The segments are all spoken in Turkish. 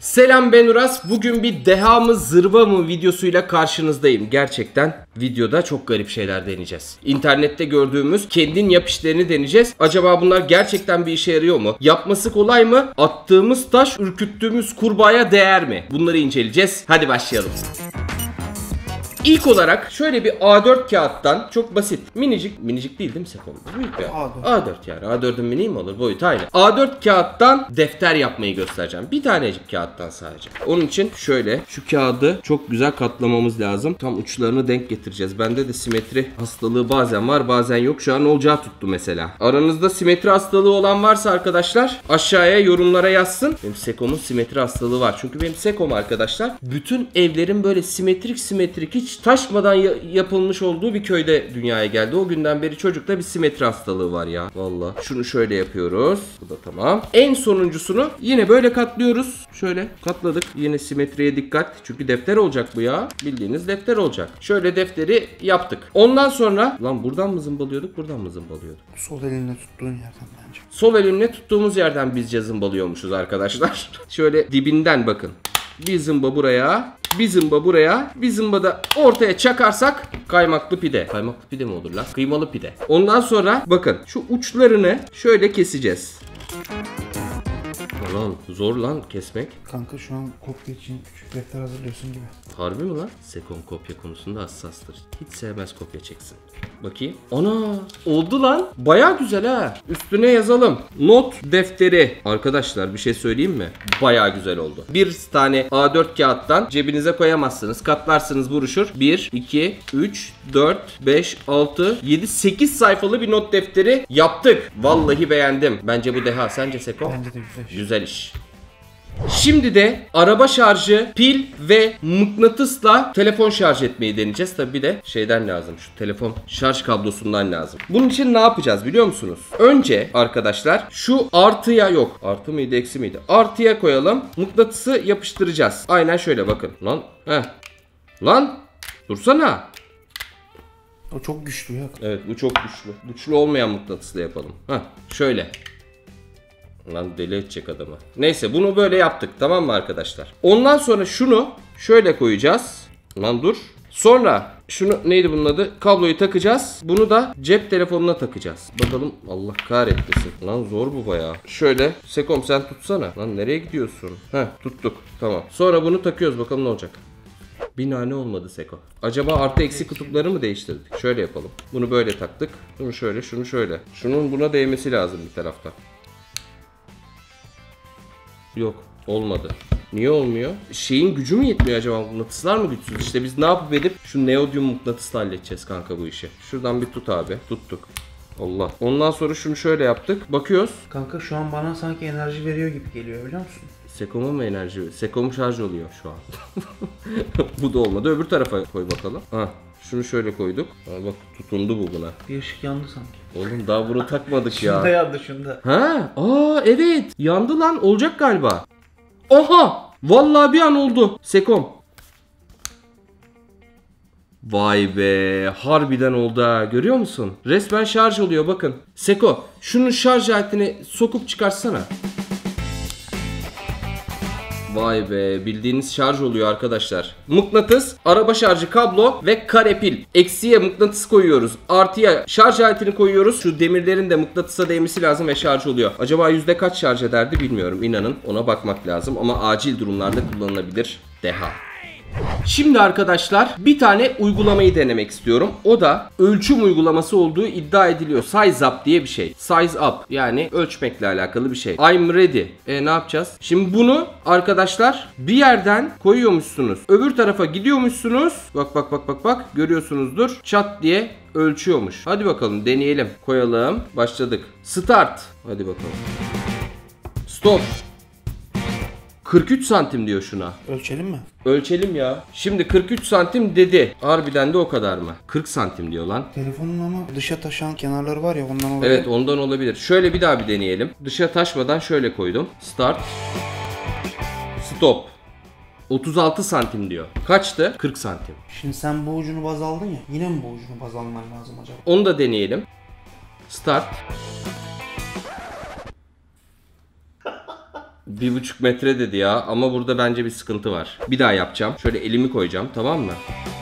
Selam, ben Uras. Bugün bir deha mı zırva mı videosuyla karşınızdayım. Gerçekten videoda çok garip şeyler deneyeceğiz. İnternette gördüğümüz kendin yap işlerini deneyeceğiz. Acaba bunlar gerçekten bir işe yarıyor mu? Yapması kolay mı? Attığımız taş ürküttüğümüz kurbağaya değer mi? Bunları inceleyeceğiz. Hadi başlayalım. İlk olarak şöyle bir A4 kağıttan, çok basit, minicik değil mi Sefon? Büyük bir A4 yani. A4'ün mini mi olur? Boyutu aynı. A4 kağıttan defter yapmayı göstereceğim. Bir tanecik kağıttan sadece. Onun için şöyle şu kağıdı çok güzel katlamamız lazım. Tam uçlarını denk getireceğiz. Bende de simetri hastalığı bazen var, bazen yok. Şu an olacağı tuttu mesela. Aranızda simetri hastalığı olan varsa arkadaşlar aşağıya yorumlara yazsın. Benim Sekom'un simetri hastalığı var. Çünkü benim Sekom arkadaşlar bütün evlerin böyle simetrik hiç taşmadan yapılmış olduğu bir köyde dünyaya geldi. O günden beri çocukta bir simetri hastalığı var ya. Vallahi. Şunu şöyle yapıyoruz. Bu da tamam. En sonuncusunu yine böyle katlıyoruz. Şöyle katladık. Yine simetriye dikkat. Çünkü defter olacak bu ya. Bildiğiniz defter olacak. Şöyle defteri yaptık. Ondan sonra lan buradan mı zımbalıyorduk? Buradan mı zımbalıyorduk? Sol elinle tuttuğun yerden bence. Sol elimle tuttuğumuz yerden bizce zımbalıyormuşuz arkadaşlar. Şöyle dibinden bakın. Bir zımba buraya, bir zımba buraya, bir zımba da ortaya çakarsak kaymaklı pide. Kaymaklı pide mi olur lan? Kıymalı pide. Ondan sonra bakın şu uçlarını şöyle keseceğiz. Lan zor lan kesmek. Kanka şu an kopya için küçük defter hazırlıyorsun gibi. Harbi mi lan? Sekon kopya konusunda hassastır. Hiç sevmez kopya çeksin. Bakayım. Ana oldu lan. Baya güzel ha. Üstüne yazalım. Not defteri. Arkadaşlar bir şey söyleyeyim mi? Baya güzel oldu. Bir tane A4 kağıttan cebinize koyamazsınız. Katlarsınız buruşur. 1, 2, 3, 4, 5, 6, 7, 8 sayfalı bir not defteri yaptık. Vallahi beğendim. Bence bu deha. Sence Sekon? Bence de güzel. Güzel iş. Şimdi de araba şarjı, pil ve mıknatısla telefon şarj etmeyi deneyeceğiz. Tabi bir de şeyden lazım. Şu telefon şarj kablosundan lazım. Bunun için ne yapacağız biliyor musunuz? Önce arkadaşlar şu artıya yok. Artı mıydı eksi miydi? Artıya koyalım. Mıknatısı yapıştıracağız. Aynen şöyle bakın. Lan. Heh. Lan. Dursana. O çok güçlü ya. Evet bu çok güçlü. Güçlü olmayan mıknatısla yapalım. Heh. Şöyle. Lan deli edecek adamı. Neyse bunu böyle yaptık tamam mı arkadaşlar? Ondan sonra şunu şöyle koyacağız. Lan dur. Sonra şunu neydi bunun adı? Kabloyu takacağız. Bunu da cep telefonuna takacağız. Bakalım Allah kahretmesin. Lan zor bu bayağı. Şöyle Sekom sen tutsana. Lan nereye gidiyorsun? Heh tuttuk. Tamam. Sonra bunu takıyoruz bakalım ne olacak. Bir nane olmadı Seko. Acaba artı eksi kutupları mı değiştirdik? Şöyle yapalım. Bunu böyle taktık. Bunu şöyle şunu şöyle. Şunun buna değmesi lazım bir taraftan. Yok olmadı. Niye olmuyor? Şeyin gücü mü yetmiyor acaba? Mıknatıslar mı güçsüz? İşte biz ne yapıp edip şu neodyum mıknatısla halledeceğiz kanka bu işi. Şuradan bir tut abi. Tuttuk. Allah. Ondan sonra şunu şöyle yaptık. Bakıyoruz. Kanka şu an bana sanki enerji veriyor gibi geliyor biliyor musun? Sekom'a mı enerji? Sekom şarj oluyor şu an. Bu da olmadı. Öbür tarafa koy bakalım. Ha. Şunu şöyle koyduk. Ha, bak tutundu bu buna. Bir ışık yandı sanki. Oğlum daha bunu takmadık ya. Şunda yandı şunda. Ha? Aa evet. Yandı lan. Olacak galiba. Oha! Vallahi bir an oldu. Sekom. Vay be. Harbiden oldu ha. Görüyor musun? Resmen şarj oluyor bakın. Seko şunun şarj aletini sokup çıkarsana. Vay be bildiğiniz şarj oluyor arkadaşlar. Mıknatıs, araba şarjı kablo ve kare pil. Eksiye mıknatıs koyuyoruz. Artıya şarj aletini koyuyoruz. Şu demirlerin de mıknatısa değmesi lazım ve şarj oluyor. Acaba yüzde kaç şarj ederdi bilmiyorum. İnanın ona bakmak lazım ama acil durumlarda kullanılabilir. Deha. Şimdi arkadaşlar bir tane uygulamayı denemek istiyorum. O da ölçüm uygulaması olduğu iddia ediliyor. Size Up diye bir şey. Size Up yani ölçmekle alakalı bir şey. I'm ready. Ne yapacağız? Şimdi bunu arkadaşlar bir yerden koyuyormuşsunuz. Öbür tarafa gidiyormuşsunuz. Bak görüyorsunuzdur. Çat diye ölçüyormuş. Hadi bakalım deneyelim. Koyalım. Başladık. Start. Hadi bakalım. Stop. 43 santim diyor şuna. Ölçelim mi? Ölçelim ya. Şimdi 43 santim dedi. Harbiden de o kadar mı? 40 santim diyor lan. Telefonun ama dışa taşan kenarları var ya ondan olabilir. Evet ondan olabilir. Şöyle bir daha bir deneyelim. Dışa taşmadan şöyle koydum. Start. Stop. 36 santim diyor. Kaçtı? 40 santim. Şimdi sen bu ucunu baz aldın ya. Yine mi bu ucunu baz alman lazım acaba? Onu da deneyelim. Start. 1,5 metre dedi ya ama burada bence bir sıkıntı var. Bir daha yapacağım. Şöyle elimi koyacağım, tamam mı?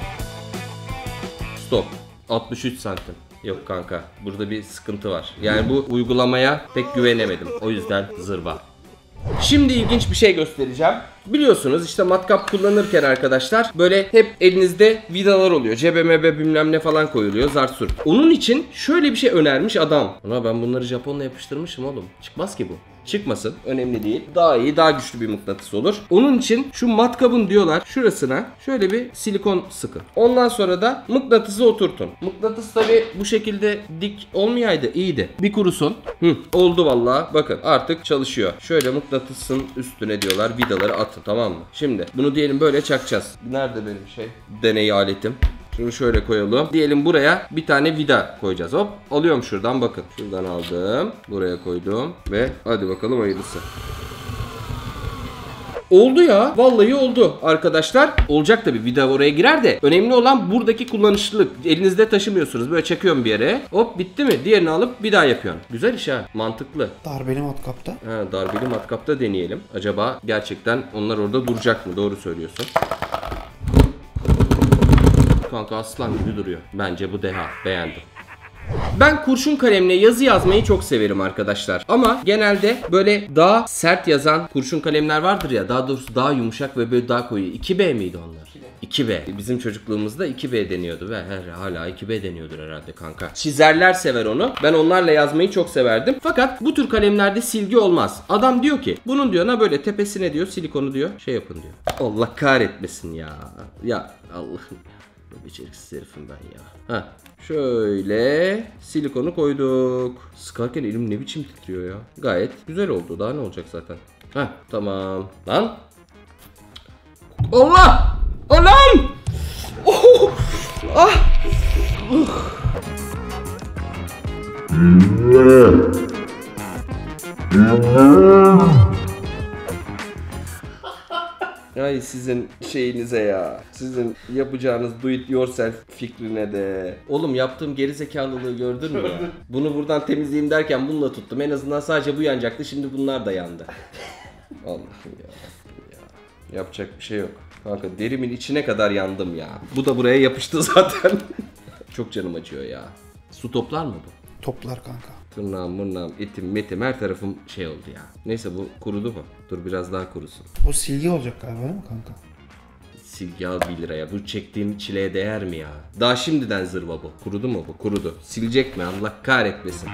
Stop. 63 santim. Yok kanka, burada bir sıkıntı var. Yani bu uygulamaya pek güvenemedim. O yüzden zırva. Şimdi ilginç bir şey göstereceğim. Biliyorsunuz işte matkap kullanırken arkadaşlar böyle hep elinizde vidalar oluyor. Cebe mebe bilmem ne falan koyuluyor, zart surt. Onun için şöyle bir şey önermiş adam. Ana ben bunları Japonla yapıştırmışım oğlum. Çıkmaz ki bu. Çıkmasın, önemli değil. Daha iyi, daha güçlü bir mıknatıs olur. Onun için şu matkabın diyorlar şurasına şöyle bir silikon sıkın. Ondan sonra da mıknatısı oturtun. Mıknatıs tabi bu şekilde dik olmayaydı, iyiydi. Bir kurusun. Oldu vallahi. Bakın artık çalışıyor. Şöyle mıknatısın üstüne diyorlar vidaları atın, tamam mı? Şimdi bunu diyelim böyle çakacağız. Nerede benim deney aletim? Şunu şöyle koyalım. Diyelim buraya bir tane vida koyacağız. Hop alıyorum şuradan, bakın. Şuradan aldım. Buraya koydum. Ve hadi bakalım hayırlısı. Oldu ya. Vallahi oldu arkadaşlar. Olacak tabii, vida oraya girer de. Önemli olan buradaki kullanışlılık. Elinizde taşımıyorsunuz. Böyle çekiyorum bir yere. Hop bitti mi? Diğerini alıp bir daha yapıyorsun. Güzel iş ha. Mantıklı. Darbeli matkapta. Ha, darbeli matkapta deneyelim. Acaba gerçekten onlar orada duracak mı? Doğru söylüyorsun. Kanka aslan gibi duruyor. Bence bu deha. Beğendim. Ben kurşun kalemle yazı yazmayı çok severim arkadaşlar. Ama genelde böyle daha sert yazan kurşun kalemler vardır ya. Daha doğrusu daha yumuşak ve böyle daha koyu. 2B miydi onlar? 2B. Bizim çocukluğumuzda 2B deniyordu ve hala 2B deniyordur herhalde kanka. Çizerler sever onu. Ben onlarla yazmayı çok severdim. Fakat bu tür kalemlerde silgi olmaz. Adam diyor ki bunun diyor böyle tepesine diyor silikonu diyor yapın diyor. Allah kahretmesin ya. Ya Allah'ım. Beceriksiz herifim ben ya. Ha, şöyle silikonu koyduk. Sıkarken elim ne biçim titriyor ya. Gayet güzel oldu. Daha ne olacak zaten. Ha, tamam. Lan. Allah! Anam! Oh! Ah! Ay sizin şeyinize ya. Sizin yapacağınız do it yourself fikrine de. Oğlum yaptığım gerizekalılığı gördün mü ya? Bunu buradan temizleyeyim derken bununla tuttum. En azından sadece bu yanacaktı. Şimdi bunlar da yandı. Allah'ım ya. Yapacak bir şey yok. Kanka derimin içine kadar yandım ya. Bu da buraya yapıştı zaten. Çok canım acıyor ya. Su toplar mı bu? Toplar kanka. Tırnağım, mırnağım, etim, metim her tarafım oldu ya. Neyse bu kurudu mu? Dur biraz daha kurusun. O silgi olacak galiba değil mi kanka? Silgi al 1 liraya. Bu çektiğim çileye değer mi ya? Daha şimdiden zırva bu. Kurudu mu bu? Kurudu. Silecek mi? Allah kahretmesin.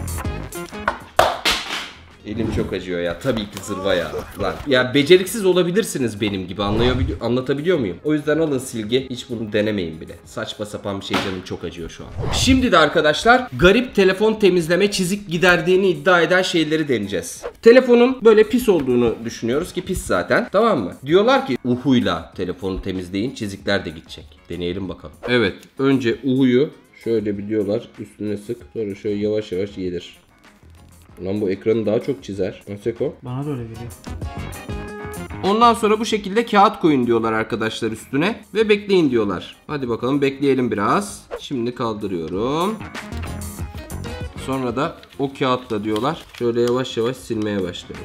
Elim çok acıyor ya. Tabii ki zırva ya. Lan. Ya beceriksiz olabilirsiniz benim gibi. Anlatabiliyor muyum? O yüzden alın silgi. Hiç bunu denemeyin bile. Saçma sapan bir şey, canım çok acıyor şu an. Şimdi de arkadaşlar garip telefon temizleme çizik giderdiğini iddia eden şeyleri deneyeceğiz. Telefonun böyle pis olduğunu düşünüyoruz ki pis zaten. Tamam mı? Diyorlar ki uhuyla telefonu temizleyin, çizikler de gidecek. Deneyelim bakalım. Evet. Önce uhuyu şöyle biliyorlar. Üstüne sık. Sonra şöyle yavaş yavaş yedir. Lan bu ekranı daha çok çizer. Nasıl o? Bana da öyle geliyor. Ondan sonra bu şekilde kağıt koyun diyorlar arkadaşlar üstüne. Ve bekleyin diyorlar. Hadi bakalım bekleyelim biraz. Şimdi kaldırıyorum. Sonra da o kağıtla diyorlar şöyle yavaş yavaş silmeye başlayalım.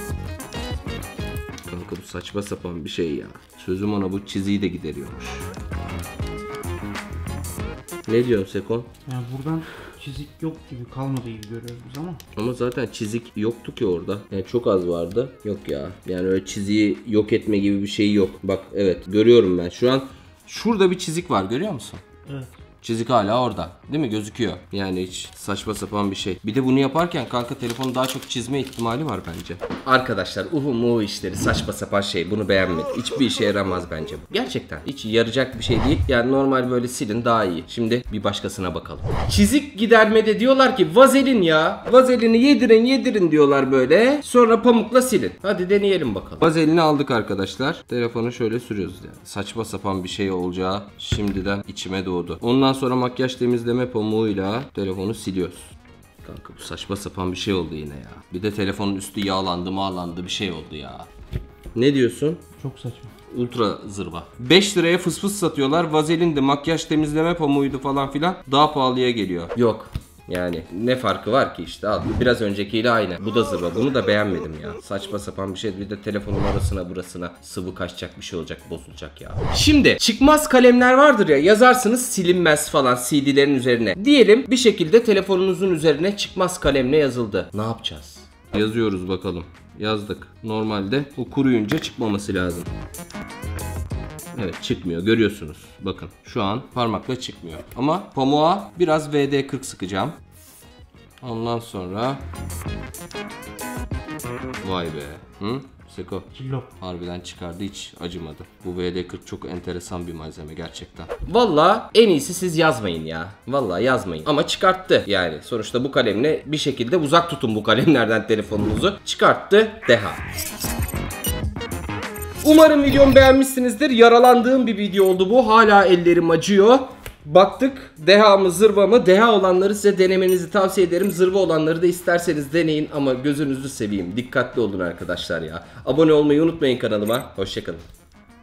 Kanka bu saçma sapan bir şey ya. Sözüm ona bu çiziyi de gideriyormuş. Ne diyorsun Sekon? Yani buradan çizik yok gibi, kalmadı gibi görüyoruz ama. Ama zaten çizik yoktu ki orada. Yani çok az vardı. Yok ya. Yani öyle çiziyi yok etme gibi bir şey yok. Bak evet görüyorum ben. Şu an şurada bir çizik var, görüyor musun? Evet. Çizik hala orada. Değil mi? Gözüküyor. Yani hiç saçma sapan bir şey. Bir de bunu yaparken kanka telefonu daha çok çizme ihtimali var bence. Arkadaşlar uhu işleri saçma sapan şey. Bunu beğenmedim. Hiçbir işe yaramaz bence bu. Gerçekten. Hiç yarayacak bir şey değil. Yani normal böyle silin daha iyi. Şimdi bir başkasına bakalım. Çizik gidermede diyorlar ki vazelin ya. Vazelini yedirin diyorlar böyle. Sonra pamukla silin. Hadi deneyelim bakalım. Vazelini aldık arkadaşlar. Telefonu şöyle sürüyoruz yani. Saçma sapan bir şey olacağı şimdiden içime doğdu. Ondan sonra makyaj temizleme pamuğuyla telefonu siliyoruz. Kanka bu saçma sapan bir şey oldu yine ya. Bir de telefonun üstü yağlandı bir şey oldu ya. Ne diyorsun? Çok saçma. Ultra zırva. 5 liraya fıs fıs satıyorlar. Vazelin de makyaj temizleme pamuğuydu falan filan. Daha pahalıya geliyor. Yok. Yani ne farkı var ki işte al. Biraz öncekiyle aynı. Bu da zırva. Bunu da beğenmedim ya. Saçma sapan bir şey. Bir de telefonun arasına burasına sıvı kaçacak bir şey olacak, bozulacak ya. Şimdi çıkmaz kalemler vardır ya, yazarsınız silinmez falan CD'lerin üzerine. Diyelim bir şekilde telefonunuzun üzerine çıkmaz kalemle yazıldı. Ne yapacağız? Yazıyoruz bakalım. Yazdık. Normalde bu kuruyunca çıkmaması lazım. Evet, çıkmıyor, görüyorsunuz. Bakın şu an parmakla çıkmıyor. Ama pamuğa biraz WD-40 sıkacağım. Ondan sonra... Vay be. Hı? Seko. Kilo. Harbiden çıkardı, hiç acımadı. Bu WD-40 çok enteresan bir malzeme gerçekten. Valla en iyisi siz yazmayın ya. Valla yazmayın. Ama çıkarttı yani. Sonuçta bu kalemle bir şekilde uzak tutun bu kalemlerden telefonunuzu. Çıkarttı. Deha. Umarım videomu beğenmişsinizdir. Yaralandığım bir video oldu bu. Hala ellerim acıyor. Baktık deha mı zırva mı? Deha olanları size denemenizi tavsiye ederim. Zırva olanları da isterseniz deneyin ama gözünüzü seveyim. Dikkatli olun arkadaşlar ya. Abone olmayı unutmayın kanalıma. Hoşçakalın.